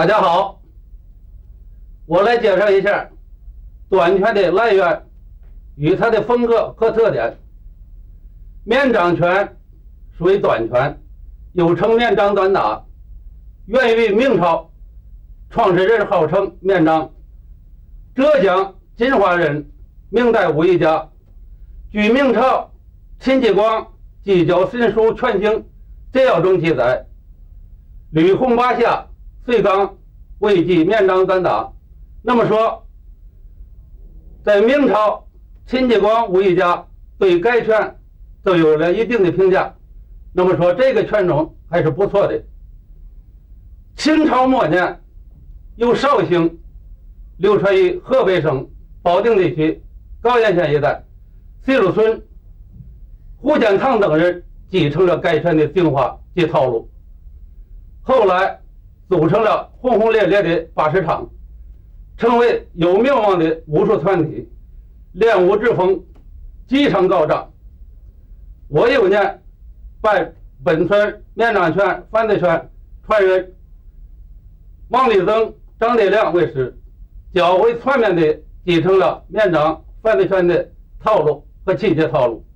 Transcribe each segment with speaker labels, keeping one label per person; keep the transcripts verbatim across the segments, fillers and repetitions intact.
Speaker 1: 大家好，我来介绍一下短拳的来源与它的风格和特点。面掌拳属于短拳，又称面掌短打，源于明朝，创始人号称面掌，浙江金华人，明代武艺家。据明朝秦继光《纪晓神书全经摘要》中记载，吕红八下，遂刚未记面掌短打。那么说，在明朝秦继光武艺家对该拳都有了一定的评价。那么说这个拳种还是不错的。清朝末年，由绍兴流传于河北省保定地区高岩县一带，徐鲁孙、胡建堂等人继承了该拳的精华及套路，后来组成了轰轰烈烈的八十场，成为有名望的武术团体，练武之风极常高涨。我有年拜本村面掌拳、翻子拳传人王立增、张德亮为师，较为全面地继承了面掌、翻子拳的套路和器械套路。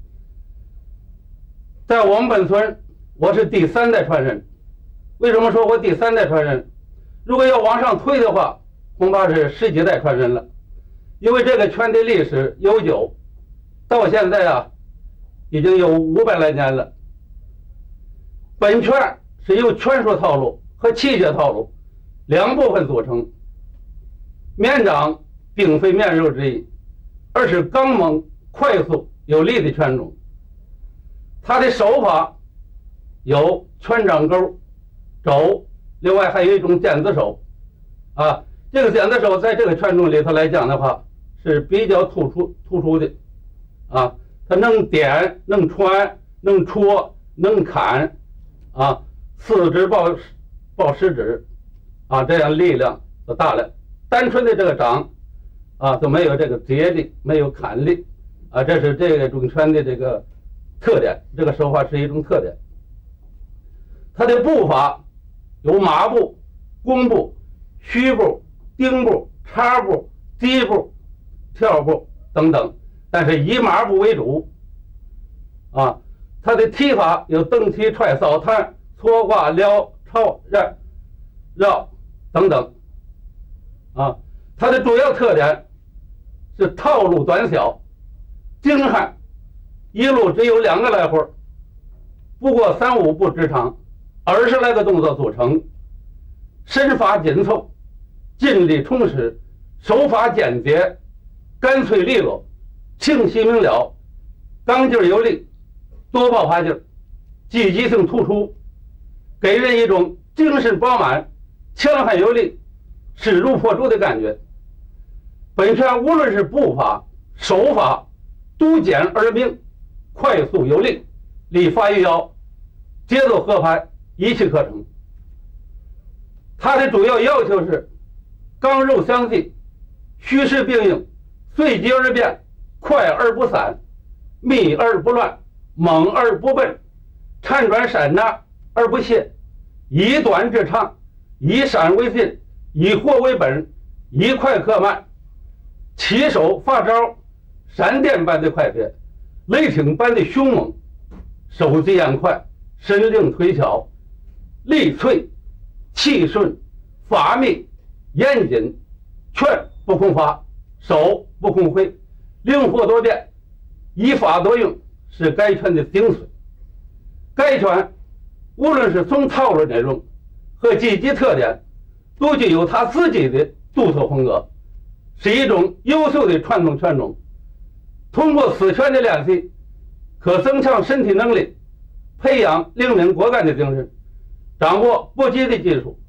Speaker 1: 在我们本村，我是第三代传人。为什么说我第三代传人？如果要往上推的话，恐怕是十几代传人了。因为这个拳的历史悠久，到现在啊，已经有五百来年了。本拳是由拳术套路和器械套路两部分组成。面掌并非面肉之意，而是刚猛、快速、有力的拳种。它的手法有拳掌钩、肘，另外还有一种剪子手啊。这个剪子手在这个拳种里头来讲的话是比较突出突出的啊，它能点、能穿、能戳、能砍啊，四指抱抱食指啊，这样力量都大了。单纯的这个掌啊，都没有这个截力，没有砍力啊，这是这个种拳的这个特点，这个手法是一种特点。它的步法有马步、弓步、虚步、钉步、叉步、击步、跳步等等，但是以马步为主啊。它的踢法有蹬踢、踹、扫、探、搓挂、撩、抄、绕、绕等等啊。它的主要特点是套路短小、精悍，一路只有两个来回，不过三五步之长，二十来个动作组成，身法紧凑，劲力充实，手法简洁，干脆利落，清晰明了，刚劲有力，多爆发劲，积极性突出，给人一种精神饱满、强悍有力、势如破竹的感觉。本拳无论是步法、手法，都简而明，快速有力，力发于腰，节奏合拍，一气呵成。它的主要要求是刚柔相济，虚实并应，随机而变，快而不散，密而不乱，猛而不笨，缠转闪纳而不懈，以短制长，以闪为进，以活为本，以快克慢，起手发招，闪电般的快捷，雷霆般的凶猛，手疾眼快，身灵腿巧，力脆气顺，法密严谨，拳不空发，手不空挥，灵活多变，以法多用，是该拳的精髓。该拳无论是从套路内容和积极特点，都具有它自己的独特风格，是一种优秀的传统拳种。通过此拳的练习，可增强身体能力，培养灵敏果敢的精神，掌握搏击的技术。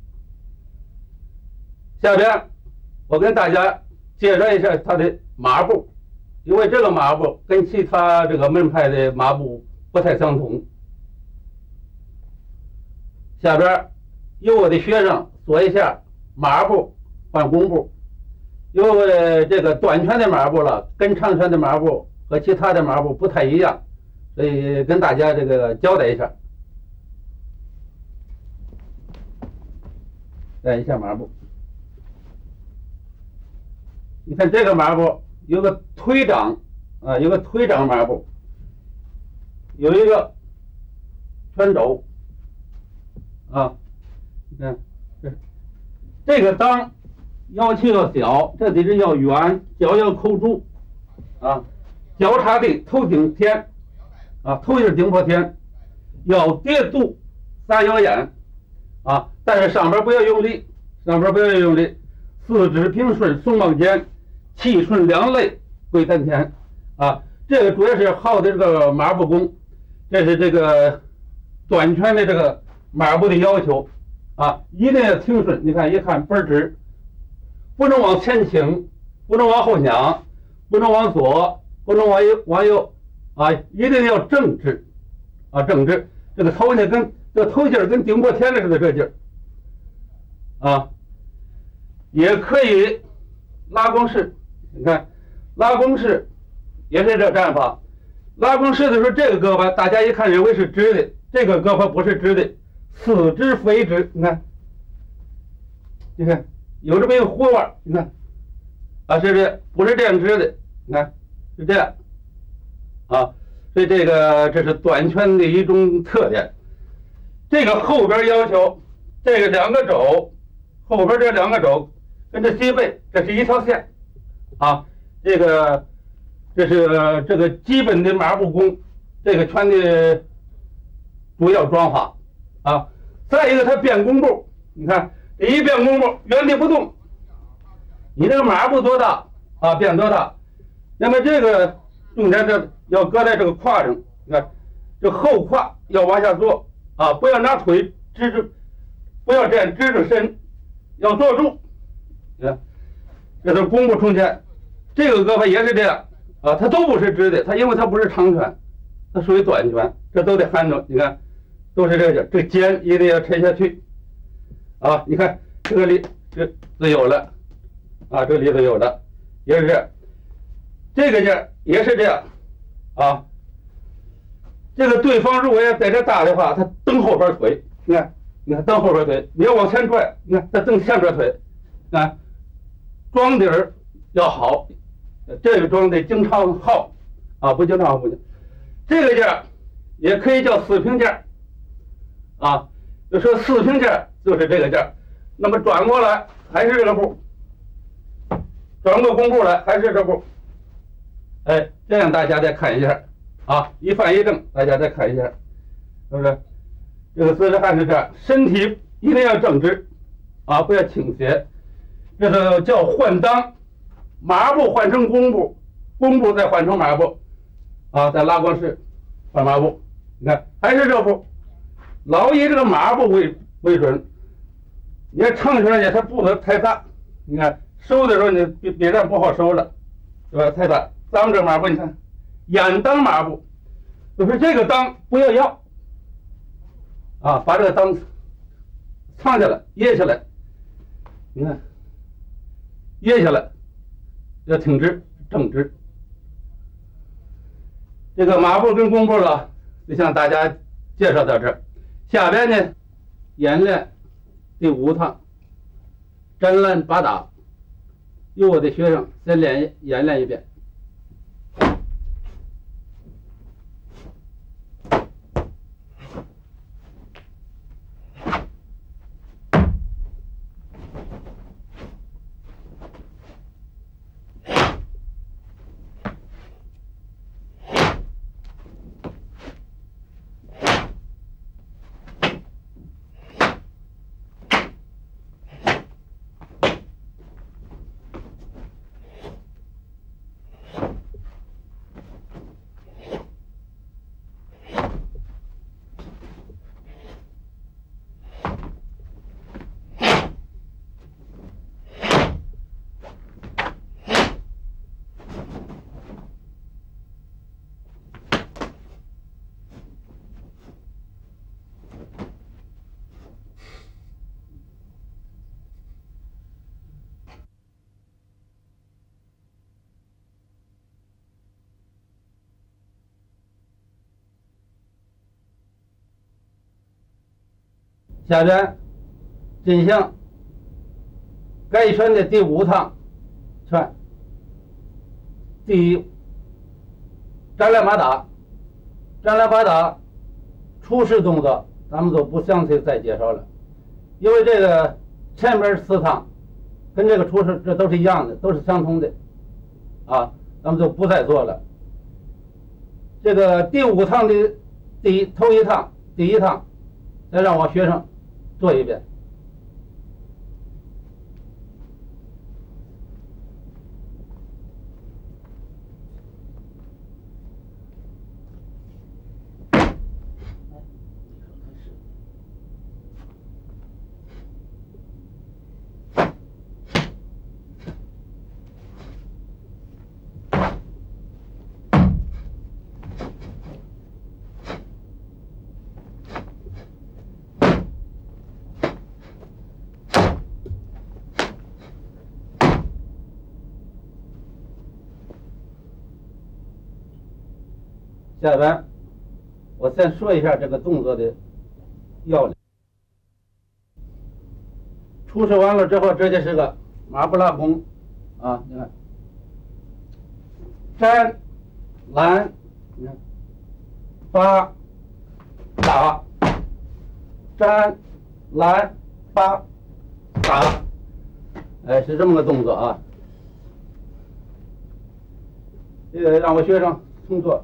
Speaker 1: 下边我跟大家介绍一下它的马步，因为这个马步跟其他这个门派的马步不太相同。下边由我的学生说一下马步换弓步。因为这个短拳的马步了，跟长拳的马步和其他的马步不太一样，所以跟大家这个交代一下。 改一下马步。你看这个马步有个推掌啊，有个推掌马步，有一个圈肘啊，你看这这个裆要求要小，这得是要圆，脚要扣住啊，脚插地，头顶天啊，头是顶破天，要叠肚，撒腰眼啊，但是上边不要用力，上边不要用力，四肢平顺，耸膀间，气顺两肋，归丹田啊。这个主要是耗的这个马步功，这是这个短拳的这个马步的要求啊，一定要挺顺。你看，一看倍儿直，不能往前倾，不能往后仰，不能往左，不能往右，往右啊，一定要正直啊，正直。这个头呢，跟这个头劲儿跟顶破天的似的，这劲儿啊，也可以拉弓式。你看，拉弓式也是这战法。拉弓式的时候，这个胳膊大家一看认为是直的，这个胳膊不是直的，四肢非直。你看，你看有这么一个弧弯，你看啊，是这不是这样直的？你看是这样啊，所以这个这是短拳的一种特点。这个后边要求，这个两个肘，后边这两个肘跟这脊背，这是一条线啊。这个这是这个基本的马步功，这个拳的主要装法啊。再一个，它变弓步，你看这一变弓步，原地不动，你这个马步多大啊，变多大。那么这个重点这要搁在这个胯上，你看这后胯要往下坐啊，不要拿腿支着，不要这样支着身，要坐住。你看，这是弓步冲前。这个胳膊也是这样啊，它都不是直的，它因为它不是长拳，它属于短拳，这都得含着。你看，都是这个，这肩一定要沉下去啊。你看这里这都有了啊，这里头有了，也是这样。这个劲儿也是这样啊。这个对方如果要在这打的话，他蹬后边腿，你看，你看蹬后边腿，你要往前拽，你看他蹬前边腿，啊，桩底儿要好。这个桩得经常耗啊，不经常耗不行。这个劲儿也可以叫四平劲儿啊，就说四平劲儿就是这个劲儿。那么转过来还是这个步，转过弓步来还是这步。哎，这样大家再看一下啊，一反一正，大家再看一下，是不是？这个姿势还是这样，身体一定要正直啊，不要倾斜。这个叫换裆。马步换成弓步，弓步再换成马步，啊，在拉弓式换马步，你看还是这步，老以这个马步为为准。你看长拳也它步子太大，你看收的时候你比比这不好收了，是吧？太大，咱们这马步你看，眼当马步，就是这个裆不要要，啊，把这个裆藏下来，掖下来，你看，掖下来。要挺直正直。这个马步跟弓步了，就向大家介绍到这儿。下边呢，演练第五趟展览八打，由我的学生先练演练一遍。下边真相该圈的第五趟圈，第一粘来马打，粘来马打，出式动作咱们就不详细再介绍了，因为这个前面四趟跟这个出式这都是一样的，都是相同的，啊，咱们就不再做了。这个第五趟的第一头一趟第一趟，再让我学生做一遍。下边，我先说一下这个动作的要领。出式完了之后，这就是个马步拉弓啊，你看，粘、拦，你看，发、打，粘、拦、发、打，哎，是这么个动作啊。这个让我学生重做。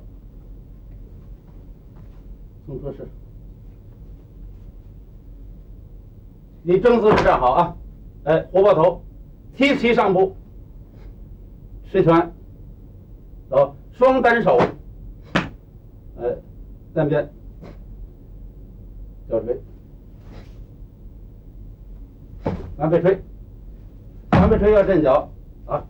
Speaker 1: 重做式，你正姿势站好啊，哎，活抱头，提起上步，持拳，走，双单手，哎，单边，脚锤，完背锤，完背锤要震脚啊，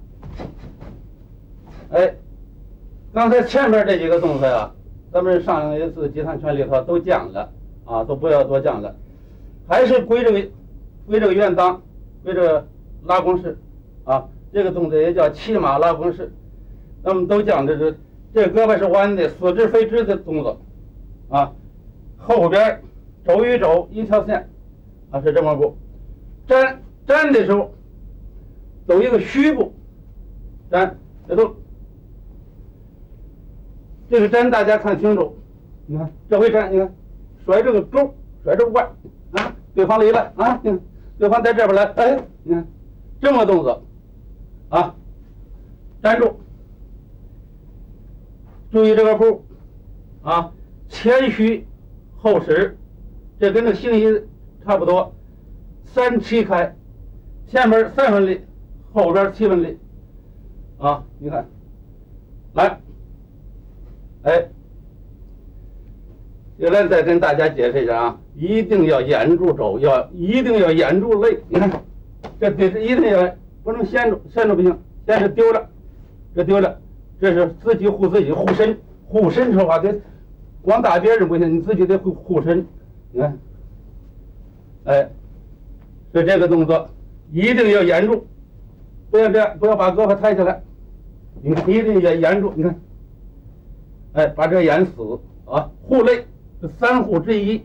Speaker 1: 哎，刚才前面这几个动作呀。咱们上一次集团拳里头都讲了啊，都不要多讲了，还是归这个归这个原当，归这个拉弓式啊，这个动作也叫骑马拉弓式。那么都讲的是这个胳膊是弯的，四肢飞直的动作啊，后边肘与肘一条线啊，是这么步。站站的时候走一个虚步，站这都。这个站大家看清楚，你看这回站，你看甩这个钩，甩这个腕啊，对方离了啊，你看对方在这边来，哎，你看这么个动作啊，站住，注意这个步啊，前虚后实，这跟这个形意差不多，三七开，前面三分力，后边七分力啊，你看来。哎，原来再跟大家解释一下啊，一定要掩住肘，要一定要掩住肋。你看，这得是一定要不能掀住，掀住不行，掀是丢了，这丢了，这是自己护自己，护身，护身说话得光打别人不行，你自己得护护身。你看，哎，所以这个动作一定要掩住，不要这样，不要把胳膊抬起来，你看一定要掩住，你看。哎，把这个掩死啊！护肋是三护之一。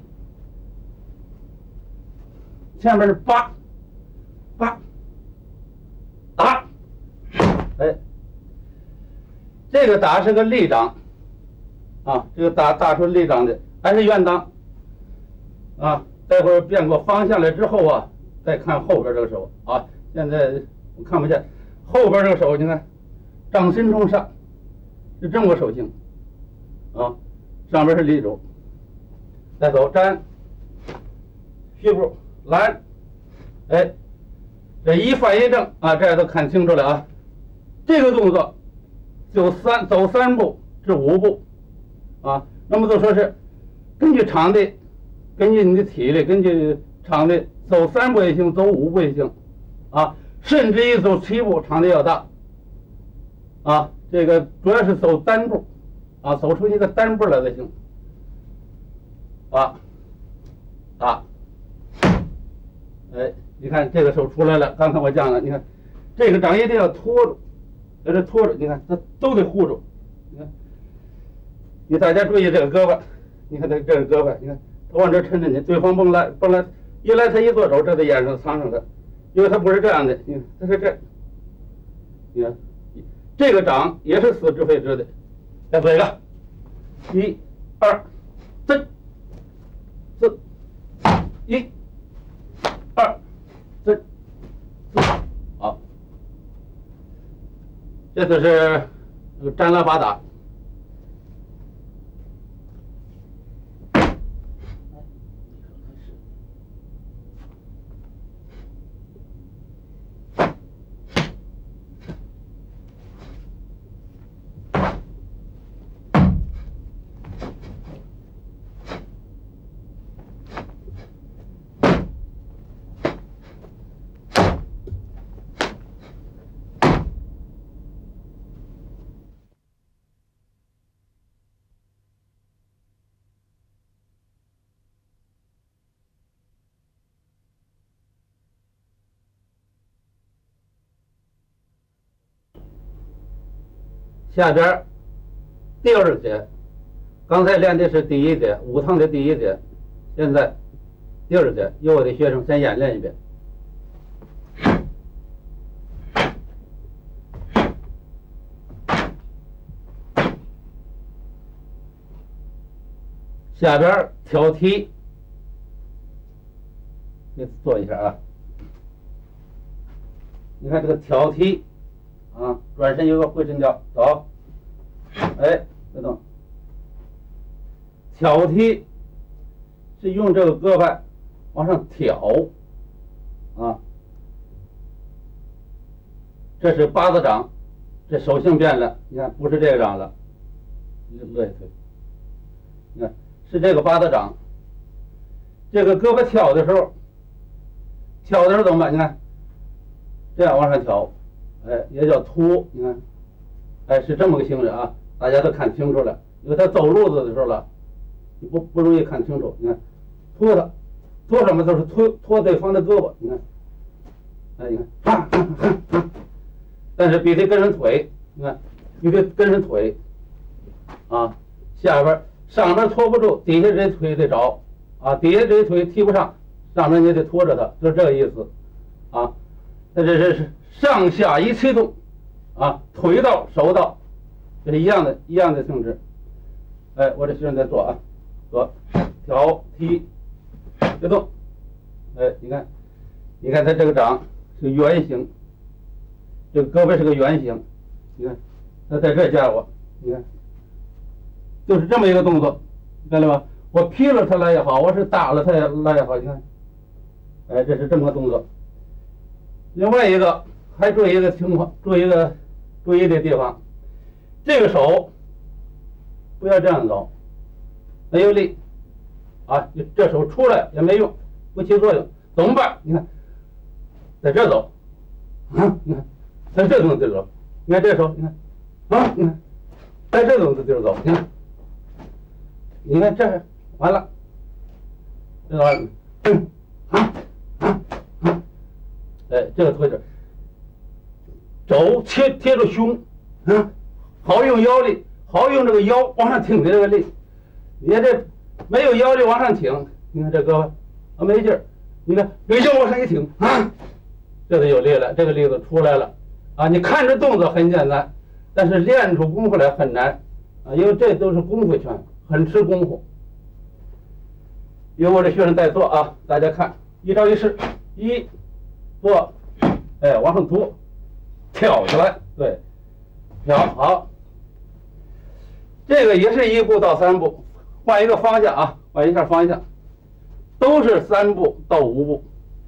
Speaker 1: 下面是八八打，哎，这个打是个立掌啊，这个打打出立掌的，还是原当啊。待会儿变过方向来之后啊，再看后边这个手啊。现在我看不见后边这个手，你看掌心冲上，是这么个手型。啊，上边是立肘，再走粘，虚步拦，哎，这一反一正啊，这都看清楚了啊。这个动作就三走三步至五步啊，那么就说是根据场地，根据你的体力，根据场地走三步也行，走五步也行啊，甚至于走七步，场地要大啊。这个主要是走单步。啊，走出一个单步来才行。啊，打，哎，你看这个手出来了。刚才我讲了，你看这个掌一定要托住，在这托住，你看它都得护住。你看，你大家注意这个胳膊，你看这这个胳膊，你看它往这抻着你，对方甭来甭来，一来他一做手，这在眼上藏上的， 因为它不是这样的，你看它是这，你看这个掌也是死直废直的。再做一个，一、二、三、四，一、二、三、四，好，这就是这个占拉八打。下边第二节，刚才练的是第一节，五趟的第一节，现在第二节，由我的学生先演练一遍。下边挑踢，你做一下啊。你看这个挑踢。啊，转身有个回身脚，走，哎，别动。挑踢是用这个胳膊往上挑，啊，这是八字掌，这手型变了，你看不是这个掌了，乐一推，你看是这个八字掌。这个胳膊挑的时候，挑的时候怎么办？你看，这样往上挑。哎，也叫突，你看，哎，是这么个形式啊，大家都看清楚了。因为他走路子的时候了，你不不容易看清楚。你看，拖他，拖什么都是拖拖对方的胳膊。你看，哎，你看，啊啊啊啊、但是必须跟上腿，你看，必须跟上腿，啊，下边上面拖不住，底下这腿得着，啊，底下这腿提不上，上面你得拖着它，就是这个意思，啊，那这这是。上下一气动，啊，腿到手到，这是一样的，一样的性质。哎，我这学生在做啊，做挑踢，别动。哎，你看，你看他这个掌是圆形，这个胳膊是个圆形，你看，他在这架我，你看，就是这么一个动作，看到吧？我劈了他来也好，我是打了他也来也好，你看，哎，这是这么个动作。另外一个。还注意一个情况，注意一个注意的地方，这个手不要这样走，没有力啊！这手出来也没用，不起作用，怎么办？你看，在这走，啊，你看，在这种地儿走，你看这手，你看，啊，你看，在这种地儿走，你看，你看这完了，这完了，嗯，啊啊啊，哎，这个推着。肘贴贴着胸，啊，好用腰力，好用这个腰往上挺的这个力。你看这没有腰力往上挺，你看这胳膊啊没劲儿，你看没劲往上一挺啊，这就有力了，这个力子出来了啊。你看着动作很简单，但是练出功夫来很难啊，因为这都是功夫拳，很吃功夫。因为我这学生在做啊，大家看，一招一式，一做，哎，往上突。挑起来，对，挑好，这个也是一步到三步，换一个方向啊，换一下方向，都是三步到五步，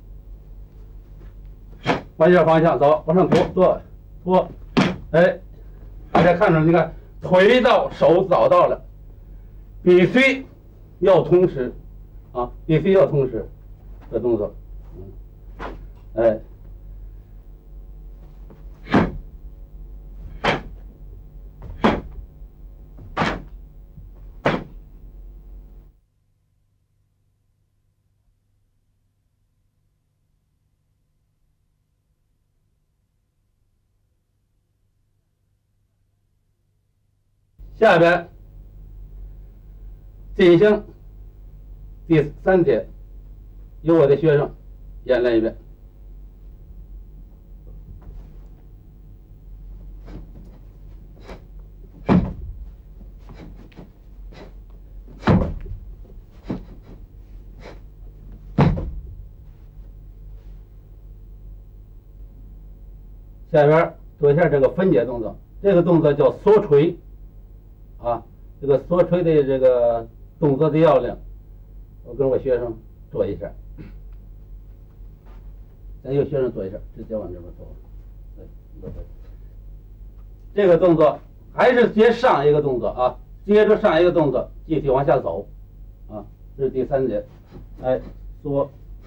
Speaker 1: 换一下方向，走，往上拖，做拖，哎，大家看着，你看腿到手找到了，必须要同时啊，必须要同时的动作，嗯，哎。下边进行第三节，由我的学生演练一遍。 下边做一下这个分解动作，这个动作叫缩锤，啊，这个缩锤的这个动作的要领，我跟我学生做一下，咱有学生做一下，直接往这边走，对，这个动作还是接上一个动作啊，接着上一个动作继续往下走，啊，这是第三节，哎，缩，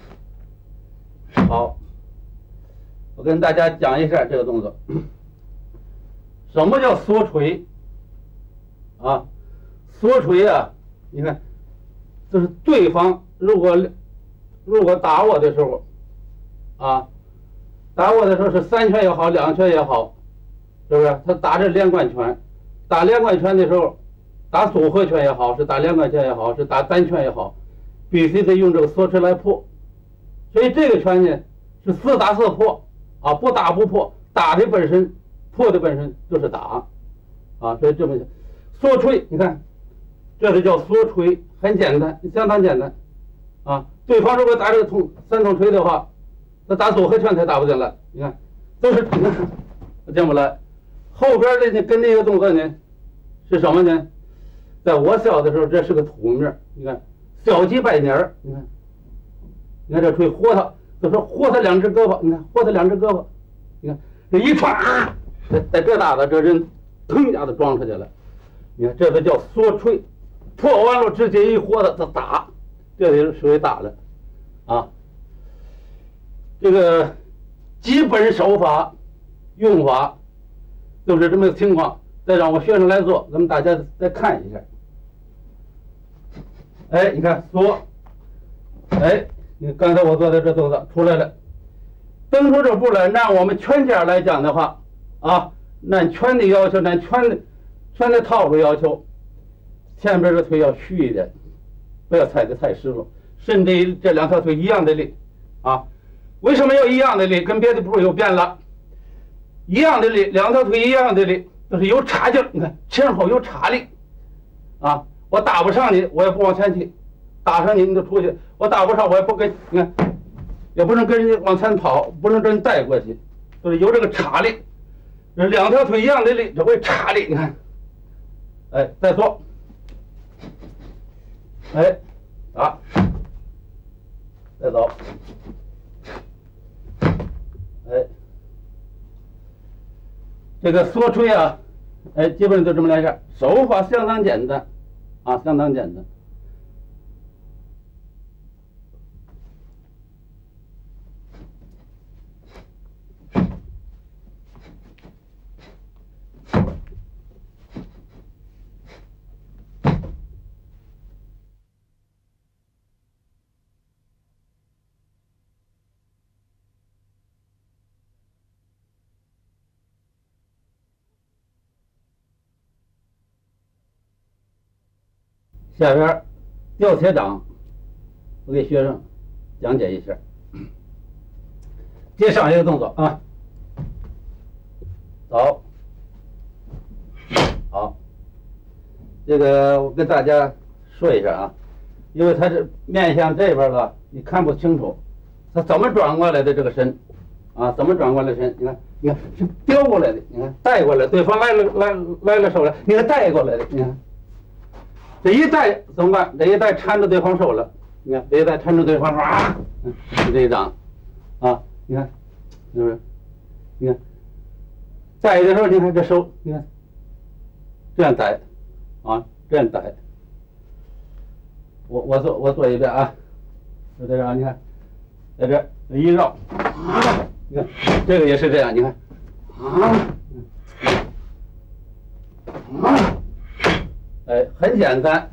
Speaker 1: 好。我跟大家讲一下这个动作，什么叫缩锤？啊，缩锤啊，你看，就是对方如果如果打我的时候，啊，打我的时候是三拳也好，两拳也好，是不是？他打这连贯拳，打连贯拳的时候，打组合拳也好，是打连贯拳也好，是打单拳也好，必须得用这个缩锤来破。所以这个拳呢是四打四破。啊，不打不破，打的本身，破的本身就是打，啊，所以这么缩锤，你看，这是叫缩锤，很简单，相当简单，啊，对方如果打这个通三通锤的话，那打组合拳才打不进来，你看，都是你看进不来。后边的呢跟那个动作呢是什么呢？在我小的时候，这是个土面，你看小鸡拜年，你看，你看这锤豁他。就说豁他两只胳膊，你看豁他两只胳膊，你看这一传啊，在在这打的这人腾一下子装出去了，你看这个叫缩锤，破完了直接一豁他他打，这就属于打了，啊，这个基本手法用法就是这么个情况，再让我学生来做，咱们大家再看一下，哎，你看缩，哎。你刚才我做的这动作出来了，蹬出这步来，按我们拳家来讲的话，啊，按拳的要求，按拳的拳的套路要求，前边的腿要虚一点，不要踩得太实了，甚至这两条腿一样的力，啊，为什么要一样的力？跟别的步又变了，一样的力，两条腿一样的力，就是有插劲，你看前后有插力，啊，我打不上你，我也不往前踢。打上你，你就出去；我打不上，我也不跟，你看，也不能跟人家往前跑，不能跟人带过去，就是有这个插力，两条腿一样的力，就会插力。你看，哎，再做，哎，打，再走，哎，这个缩锤啊，哎，基本上就这么来事，手法相当简单，啊，相当简单。下边吊铁掌，我给学生讲解一下。接上一个动作啊，走，好，这个我跟大家说一下啊，因为他是面向这边了，你看不清楚，他怎么转过来的这个身，啊，怎么转过来身？你看，你看是叼过来的，你看带过来，对方来了来来了手来，你看带过来的，你看。这一带怎么办？这一带缠着对方手了，你看这一带缠着对方手啊，是这一掌，啊，你看，是不是？你看，带的时候，你看这手，你看，这样带，啊，这样带。我我做我做一遍啊，就这样，你看，在这一绕，啊，你看这个也是这样，你看，啊，啊。哎，很简单。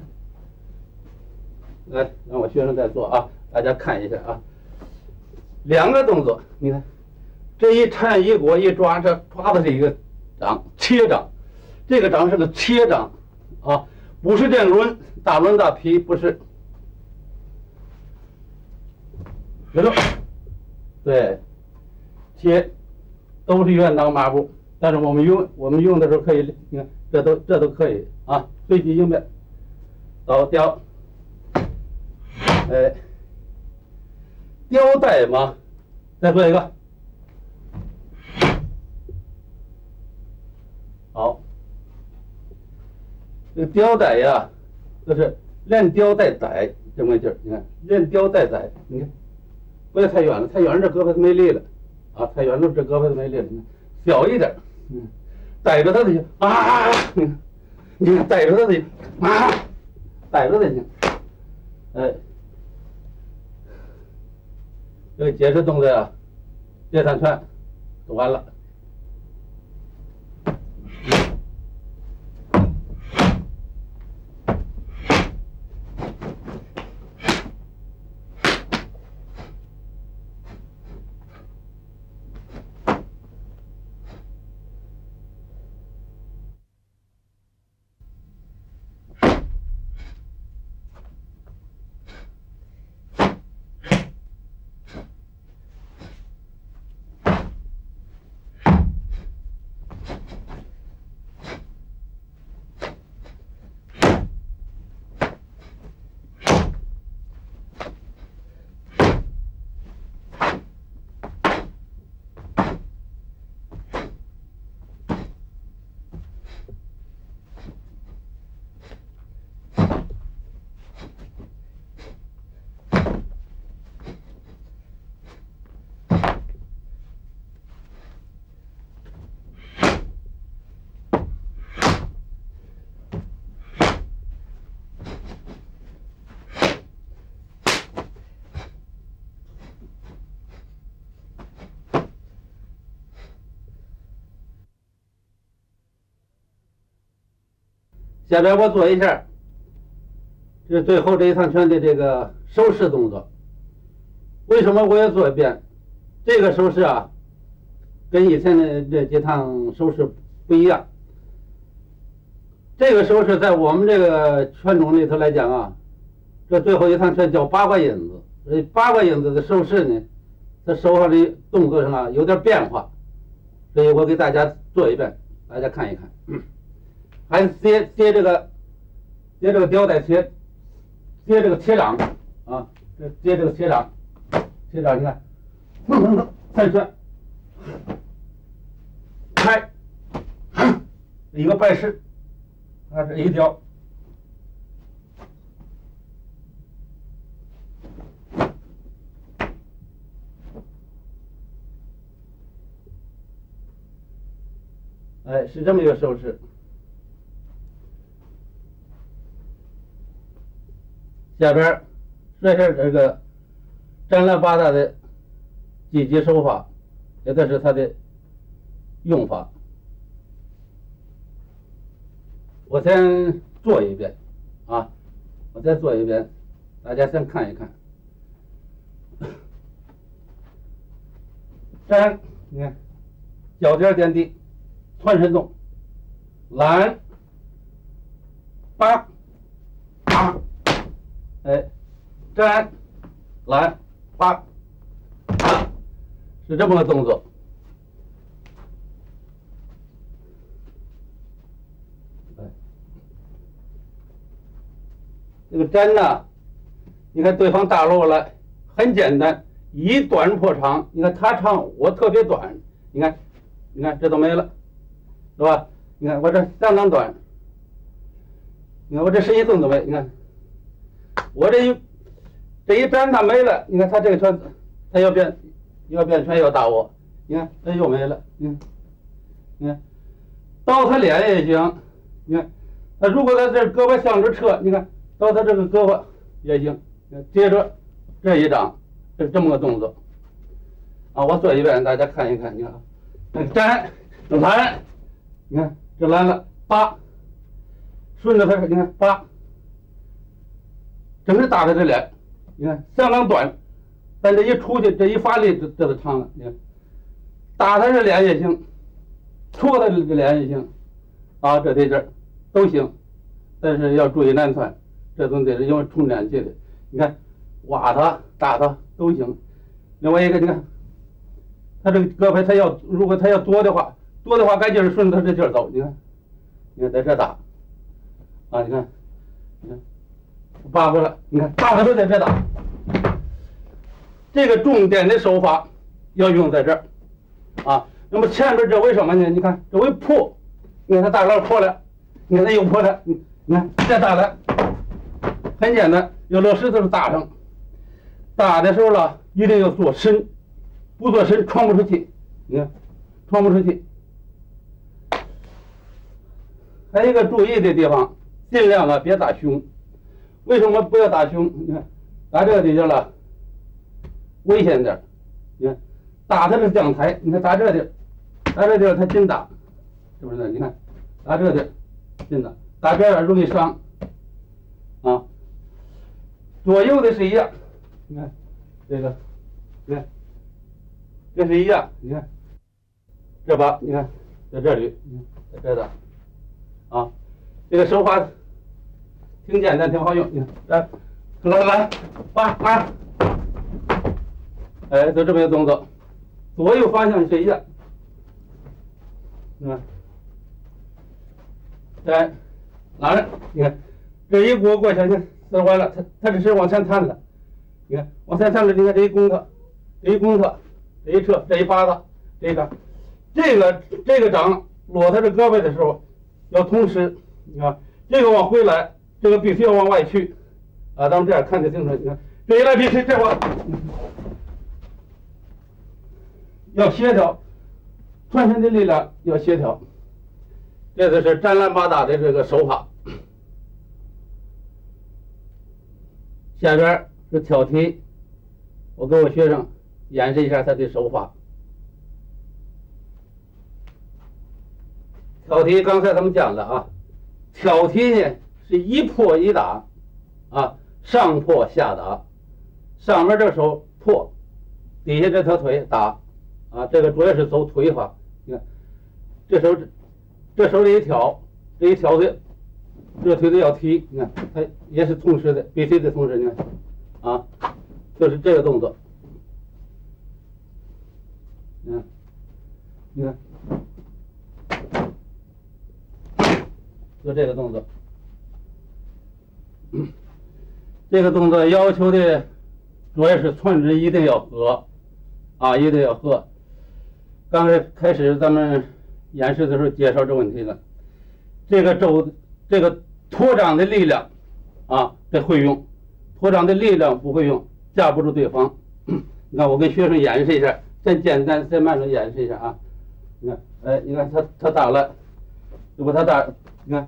Speaker 1: 来，让我学生再做啊，大家看一下啊。两个动作，你看，这一缠一裹一抓，这抓的是一个掌，切掌。这个掌是个切掌啊，不是这抡大抡大劈，不是。别动，对，切，都是愿当马步，但是我们用我们用的时候可以，你看这都这都可以啊。随机应变，走叼，哎，叼带嘛，再做一个， 好，这个吊带呀，就是连吊带带这么个劲儿。你看，连吊带带，你看，不要太远了，太远了这胳膊就没力了啊！太远了这胳膊就没力了。你看，小一点，嗯，逮着它就行啊！你看，你看逮着它就行啊，逮着它就行。哎，这个解释动作呀，这三圈就完了。下边我做一下这最后这一趟拳的这个收势动作。为什么我要做一遍？这个收势啊，跟以前的这几趟收势不一样。这个收势在我们这个拳种里头来讲啊，这最后一趟拳叫八卦引子。这八卦引子的收势呢，在手上的动作上啊有点变化，所以我给大家做一遍，大家看一看。嗯还是接接这个接这个吊带切，接这个切掌啊，这接这个切掌，切掌你看，三圈，开，一个拜式，它是一条，哎，是这么一个手势。下边说一下这个占乱八大的击击手法，也这是它的用法。我先做一遍啊，我再做一遍，大家先看一看。占，你看，脚尖点地，窜身动，拦，八，八。哎，粘、拦、八，啊，是这么个动作。哎，这个粘呢，你看对方打落来，很简单，以短破长。你看他长，我特别短。你看，你看这都没了，是吧？你看我这相当短。你看我这身一动都没，你看。我这一这一粘它没了，你看他这个拳，他要变要变拳要打我，你看这又没了，你看，你看，到他脸也行，你看，他如果他这胳膊向着撤，你看到他这个胳膊也行，接着这一掌，是这么个动作，啊，我做一遍，大家看一看，你看，那粘拦，你看这拦了八，顺着他，你看八。整个打在这脸，你看相当短，但这一出去，这一发力，这这就长了。你看，打他这脸也行，戳他这脸也行，啊，这这这都行，但是要注意难窜，这东西是因为充电器的。你看，挖他、打他都行。另外一个，你看，他这个胳膊，他要如果他要多的话，多的话赶紧顺着他这劲儿走。你看，你看在这打，啊，你看，你看。扒过来，你看打的都在这打，这个重点的手法要用在这儿啊。那么前面这为什么呢？你看这为破， 你看他打了破了，你看他又破了，你你看再打了，很简单，有螺丝都是打上，打的时候了一定要做深，不做深穿不出去，你看穿不出去。还有一个注意的地方，尽量啊别打胸。为什么不要打胸？你看打这个地方了，危险点。你看打它是讲台，你看打这地儿，打这地儿它真打，是不是？你看打这地儿真打，打这儿容易伤啊。左右的是一样，你看这个，你看这是一样，你看这把，你看在这里，你看在这打。啊，这个手法挺简单，挺好用。你看，来，来来，八八，哎，就这么一个动作，左右方向是一样。你看，来，拿着，你看，这一锅过去，你看撕完了，它它这是往前探了。你看，往前探了，你看这一弓它，这一弓它，这一撤，这一八子，这一个，这个这个掌落他这胳膊的时候。要同时，你看这个往回来，这个必须要往外去，啊，咱们这样看得清楚。你看这一来必须这往，要协调，全身的力量要协调，这个是占蓝八打的这个手法。下边是挑踢，我给我学生演示一下他的手法。挑踢刚才咱们讲了啊，挑踢呢是一破一打，啊，上破下打，上面这手破，底下这条腿打，啊，这个主要是走腿法。你看，这手这手里一挑，这一挑的，这腿子要踢，你看它也是同时的，必须得同时。你看，啊，就是这个动作，嗯，你看。就这个动作，这个动作要求的主要是寸指一定要合，啊，一定要合。刚才开始咱们演示的时候介绍这问题了，这个肘这个托掌的力量啊得会用，托掌的力量不会用，架不住对方。你看我跟学生演示一下，先简单先慢着演示一下啊。你看，哎，你看他他打了，如果他打。你看，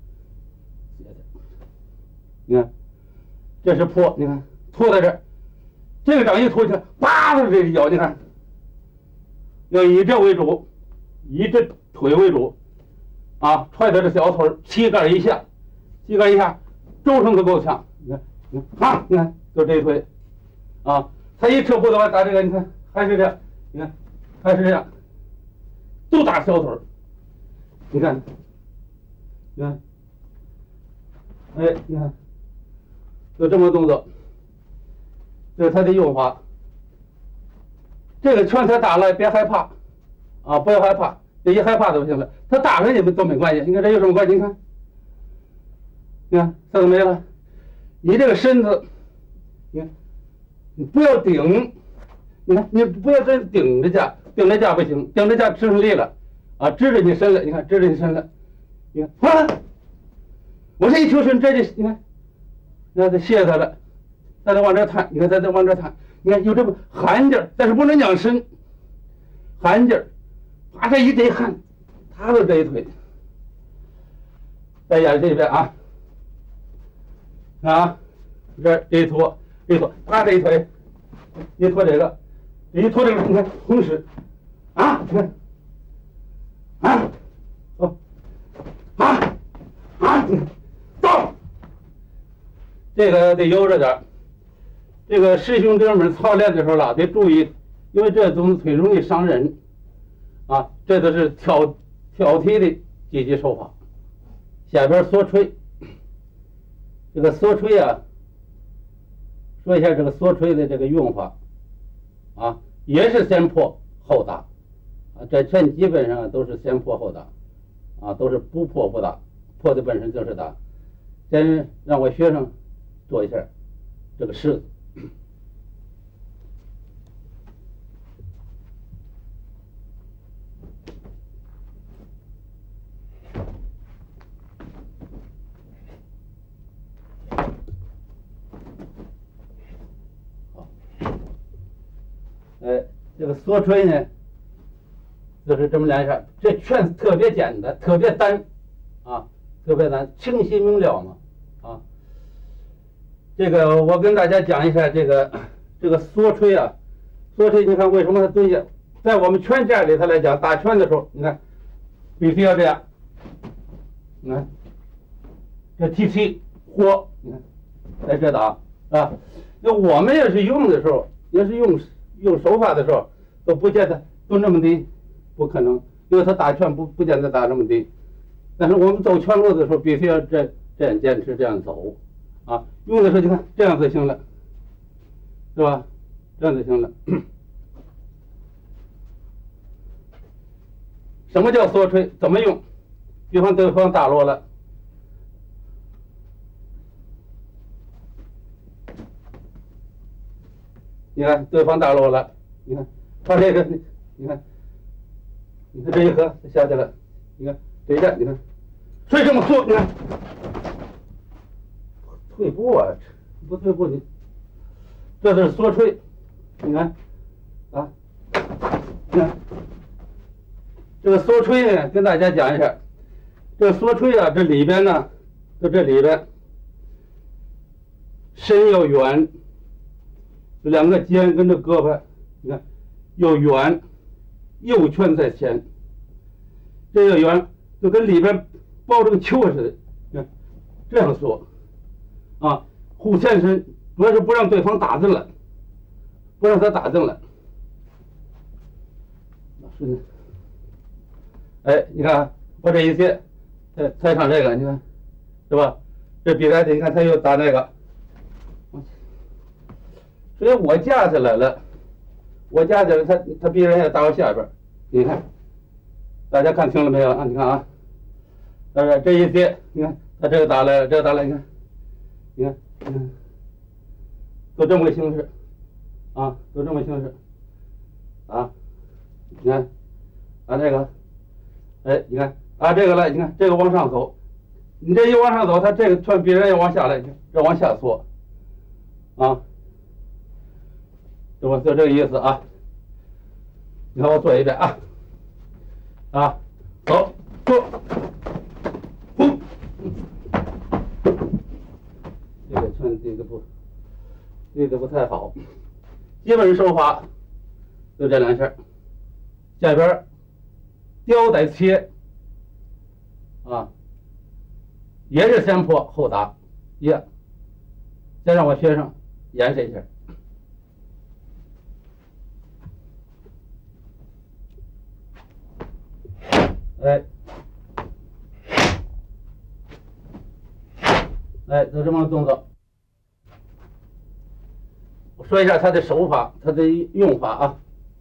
Speaker 1: 你看，这是破，你看拖在这儿，这个掌一拖起来，叭的这一脚，你看，要以这为主，以这腿为主，啊，踹他这小腿，膝盖一下，膝盖一下，周身都够呛，你看，你看，啊，你看，就这一腿，啊，他一撤步的话打这个，你看还是这样，你看还是这样，都打小腿，你看。你看，哎，你看，就这么动作，这是他的用法。这个拳他打了，别害怕，啊，不要害怕，这一害怕就不行了。他打了你们都没关系，你看这有什么关系？你看，你看这都没了。你这个身子，你看，你不要顶，你看你不要真顶着架，顶着架不行，顶着架吃上力了，啊，支着你身了，你看支着你身了。你看，啊！我这一求生，这就你看，那就卸他了，他得往这探，你看他得往这探，你看有这么含劲儿，但是不能讲深，含劲儿，把这一这一含，他的这一腿，再演这边啊，啊，这这一拖，这一拖，把这一腿，一拖这个，一拖这个，你看同时，啊，你看，啊，哦。啊啊！到，这个得悠着点。这个师兄弟们操练的时候了，得注意，因为这东西腿容易伤人，啊，这都是挑挑踢的积极手法。下边缩锤，这个缩锤啊，说一下这个缩锤的这个用法，啊，也是先破后打，啊，这这基本上都是先破后打。啊，都是不破不打，破的本身就是打。先让我学生做一下这个式子。 这个缩吹呢，就是这么两下，这劝特别简单，特别单，啊，特别单，清晰明了嘛，啊。这个我跟大家讲一下这个这个缩吹啊，缩吹你看为什么它蹲下？在我们拳架里头来讲，打拳的时候，你看必须要这样，你看这提气豁，你看在这打啊。那我们要是用的时候，也是用用手法的时候，都不见得蹲这么低，不可能，因为他打拳不不见得打这么低。但是我们走拳路的时候，必须要这这样坚持这样走。啊，用的时候你看这样就行了，是吧？这样就行了。什么叫缩吹？怎么用？比方对方打落了，你看对方打落了，你看他这个，你看，你看这一合下去了，你看这一站，你看，所以这么缩，你看。退步啊，不退步你，这是缩吹，你看，啊，你看，这个缩吹呢，跟大家讲一下，这个缩吹啊，这里边呢，就这里边，身要圆，两个肩跟这胳膊，你看，要圆，右拳在前，这个圆就跟里边包这个球似的，你看，这样缩。啊，护前身主要是不让对方打正了，不让他打正了。顺着，哎，你看我这一接，再再上这个，你看，是吧？这比来的，你看他又打那个，所以我架起来了，我架起来，他他必然要打我下边，你看，大家看清了没有啊？你看啊，呃，这一接，你看他这个打来了，这个打来，你看。你看，嗯，都这么个形式，啊，都这么形式，啊，你看，啊这个，哎，你看，啊这个来，你看这个往上走，你这一往上走，它这个拳必然要往下来，这往下缩，啊，这我就这个意思啊。你看我做一遍啊，啊，走，坐，呼。这个拳这个不，这个不太好。基本手法就这两下，下边吊带切，啊，也是先破后打，一样。再让我学生演示一下。哎。哎，就这么个动作。我说一下他的手法，他的用法啊。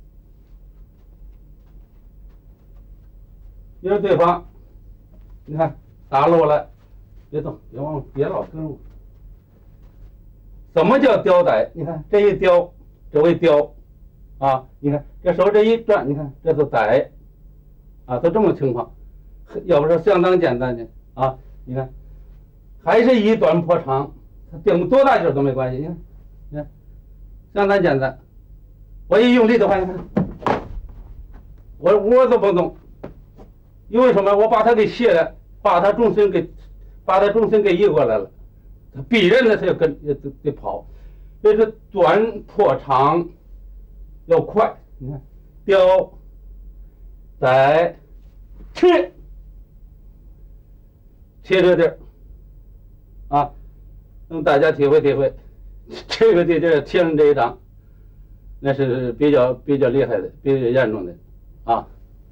Speaker 1: 因为对方，你看打落了，别动，别往，别老跟我。怎么叫吊带？你看这一吊，这为吊，啊，你看这手这一转，你看这都带，啊，都这么情况，要不说相当简单的啊，你看。还是以短破长，顶多大劲都没关系。你看，你看，相当简单。我一用力的话，你看，我我都不动，因为什么？我把它给卸了，把它重心给，把它重心给移过来了。必然的，他要跟得得跑。这是短破长，要快。你看，吊、带、切，切这地儿。啊，让大家体会体会，这个地这贴上这一掌，那是比较比较厉害的，比较严重的，啊，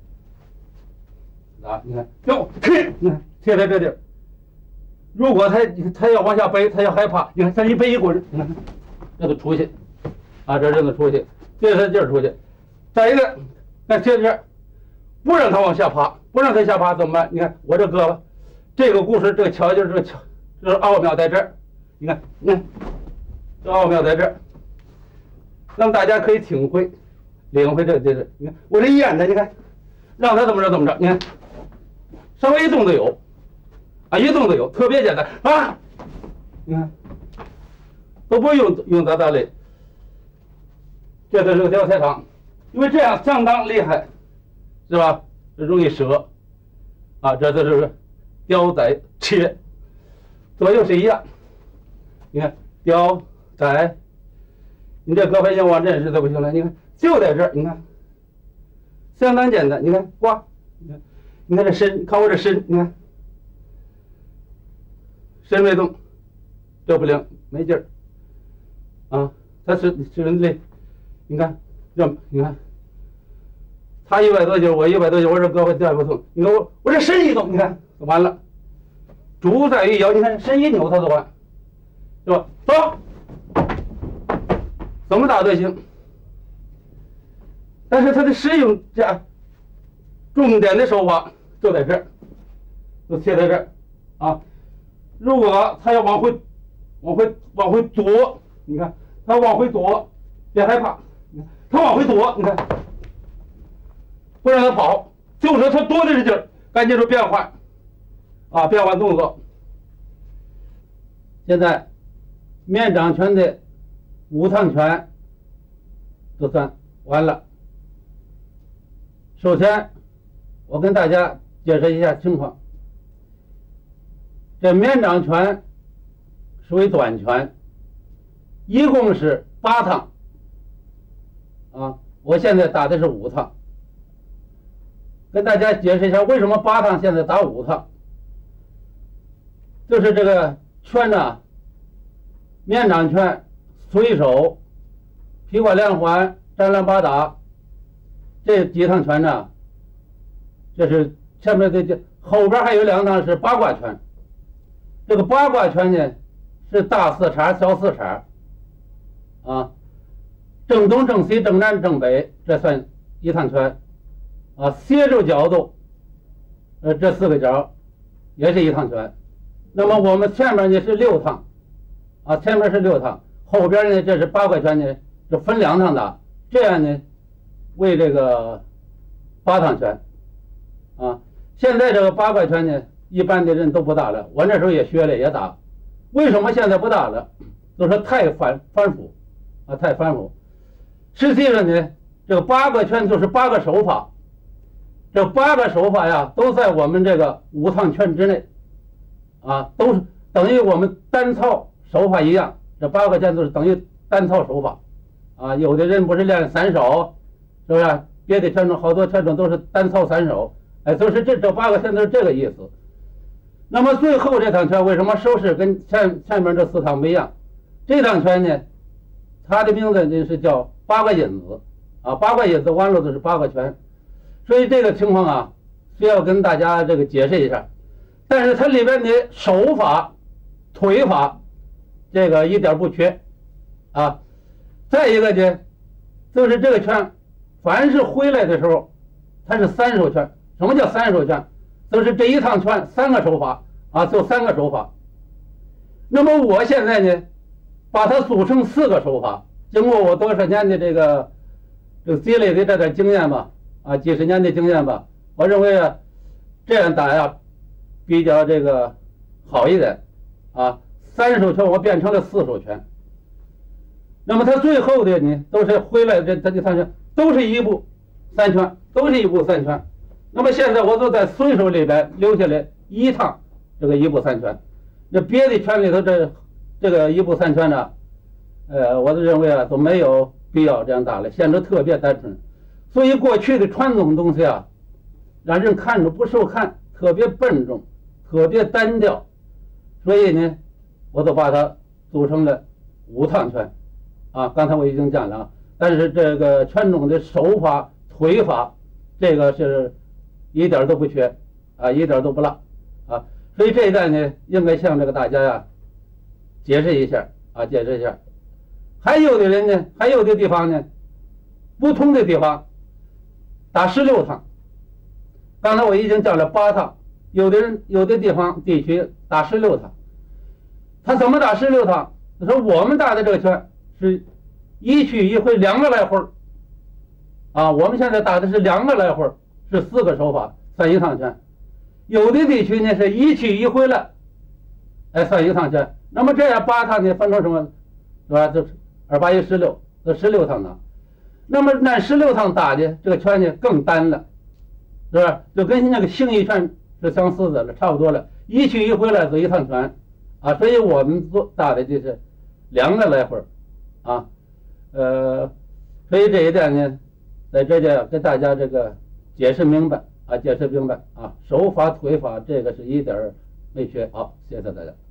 Speaker 1: 啊，你看，哟，贴，你看贴在这地儿，如果他他要往下背，他要害怕，你看他一背一滚，你看，这都出去，啊，这这都出去，借他劲儿出去。再一个，那贴这儿，不让他往下趴，不让他下趴怎么办？你看我这胳膊，这个故事这个巧就是这个巧。这是奥妙在这儿，你看，你看，这奥妙在这儿，让大家可以体会、领会这这这。你看，我这演的，你看，让他怎么着怎么着，你看，稍微一动就有，啊，一动就有，特别简单啊，你看，都不用用大大力，这就是个吊菜场， 因为这样相当厉害，是吧？容易折，啊，这都是雕宰切，左右是一样。你看雕宰，你这胳膊硬往这实在不行了。你看就在这儿，你看相当简单。你看刮，你看你看这身，看我这身，你看身没动，这不灵，没劲儿啊，他是是累。你看这，你看。他一百多斤，我一百多斤，我这胳膊带不动。你看我，我这身一动，你看完了。主在于腰，你看身一扭，它就完，是吧？走，怎么打都行。但是它的使用这样重点的手法就在这儿，就切在这儿啊。如果他要往回、往回、往回躲，你看他往回躲，别害怕，你看他往回躲，你看。不让他跑，就是他多的是劲儿，赶紧就变换，啊，变换动作。现在面掌拳的五趟拳就算完了。首先，我跟大家解释一下情况。这面掌拳属于短拳，一共是八趟，啊，我现在打的是五趟。跟大家解释一下，为什么八趟现在打五趟？就是这个拳呢，面掌拳、随手、劈挂连环、战乱八打，这几趟拳呢，这是前面的这后边还有两趟是八卦拳。这个八卦拳呢是大四叉、小四叉，啊，正东、正西、正南、正北，这算一趟拳。啊，斜着角度，呃，这四个角也是一趟拳。那么我们前面呢是六趟，啊，前面是六趟，后边呢这是八卦拳呢，就分两趟打，这样呢为这个八趟拳。啊，现在这个八卦拳呢，一般的人都不打了，我那时候也学了也打。为什么现在不打了？就说太繁繁复，啊，太繁复。实际上呢，这个八卦拳就是八个手法。这八个手法呀，都在我们这个五趟拳之内，啊，都是等于我们单操手法一样。这八个拳都是等于单操手法，啊，有的人不是练散手，是不是？别的拳种好多拳种都是单操散手，哎，都是这这八个拳都是这个意思。那么最后这趟拳为什么手势跟前前面这四趟不一样？这趟拳呢，它的名字就是叫八卦引子，啊，八卦引子完了都是八卦拳。所以这个情况啊，需要跟大家这个解释一下，但是它里边的手法、腿法，这个一点不缺，啊。再一个呢，就是这个拳，凡是回来的时候，它是三手拳。什么叫三手拳？就是这一趟拳三个手法啊，就三个手法。那么我现在呢，把它组成四个手法，经过我多少年的这个这个积累的这点经验吧。啊，几十年的经验吧，我认为啊，这样打呀，比较这个好一点，啊，三手拳我变成了四手拳。那么它最后的呢，都是回来这这这三拳都是一步三拳，都是一步三拳。那么现在我都在随手里边留下来一趟这个一步三拳，那别的拳里头这这个一步三拳呢，呃，我都认为啊都没有必要这样打了，显得特别单纯。所以过去的传统东西啊，让人看着不受看，特别笨重，特别单调。所以呢，我都把它组成了五趟拳，啊，刚才我已经讲了。但是这个拳种的手法、腿法，这个是一点都不缺，啊，一点都不落，啊。所以这一代呢，应该向这个大家呀解释一下，啊，解释一下。还有的人呢，还有的地方呢，不同的地方。打十六趟，刚才我已经讲了八趟，有的人有的地方地区打十六趟，他怎么打十六趟？他说我们打的这个拳是一去一回两个来回，啊，我们现在打的是两个来回，是四个手法算一趟拳。有的地区呢是一去一回了，哎，算一趟拳。那么这样八趟呢分成什么？是吧？就是二八一十六，这十六趟呢。 那么按十六趟打的这个圈呢更单了，是吧？就跟那个形意圈是相似的了，差不多了。一去一回来走一趟圈，啊，所以我们做打的就是两个来回，啊，呃，所以这一点呢，在这就要跟大家这个解释明白啊，解释明白啊，手法腿法这个是一点儿没缺。好，谢谢大家。